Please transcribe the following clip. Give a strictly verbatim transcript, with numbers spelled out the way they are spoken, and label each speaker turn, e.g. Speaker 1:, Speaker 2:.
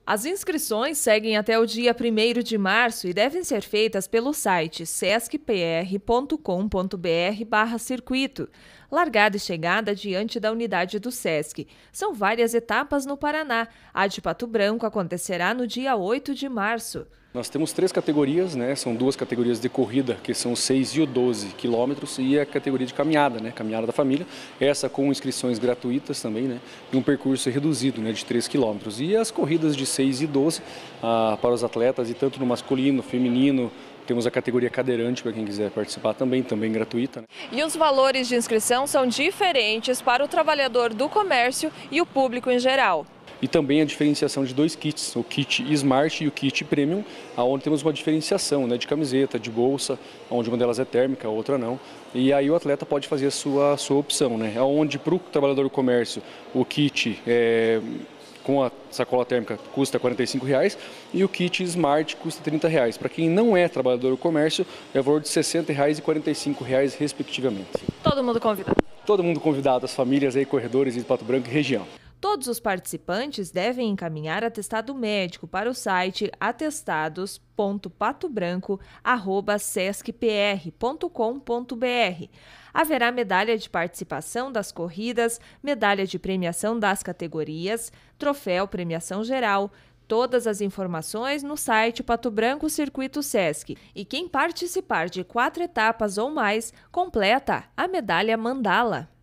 Speaker 1: As inscrições seguem até o dia primeiro de março e devem ser feitas pelo site sescpr ponto com ponto br barra circuito. Largada e chegada diante da unidade do Sesc. São várias etapas no Paraná. A de Pato Branco acontecerá no dia oito de março.
Speaker 2: Nós temos três categorias, né? São duas categorias de corrida, que são seis e o doze quilômetros, e a categoria de caminhada, né? Caminhada da família, essa com inscrições gratuitas também, né? E um percurso reduzido, né? De três quilômetros. E as corridas de seis e doze ah, para os atletas, e tanto no masculino, feminino, temos a categoria cadeirante para quem quiser participar também, também gratuita, né?
Speaker 1: E os valores de inscrição são diferentes para o trabalhador do comércio e o público em geral.
Speaker 2: E também a diferenciação de dois kits, o kit Smart e o kit Premium, onde temos uma diferenciação, né, de camiseta, de bolsa, onde uma delas é térmica, a outra não. E aí o atleta pode fazer a sua, a sua opção, né? Onde para o trabalhador do comércio o kit é, com a sacola térmica custa quarenta e cinco reais e o kit Smart custa trinta reais. Para quem não é trabalhador do comércio, é o valor de sessenta reais e quarenta e cinco reais, respectivamente.
Speaker 1: Todo mundo convidado?
Speaker 2: Todo mundo convidado, as famílias aí, corredores de Pato Branco e região.
Speaker 1: Todos os participantes devem encaminhar atestado médico para o site atestados ponto patobranco arroba sescpr ponto com ponto br. Haverá medalha de participação das corridas, medalha de premiação das categorias, troféu premiação geral. Todas as informações no site Pato Branco Circuito Sesc. E quem participar de quatro etapas ou mais, completa a medalha Mandala.